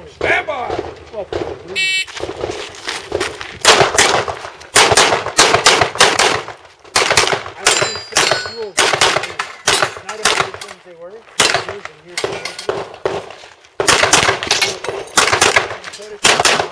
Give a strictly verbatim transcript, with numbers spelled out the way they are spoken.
Stand by! Well, I don't think six rules. Not if the things they were. Here's and here's the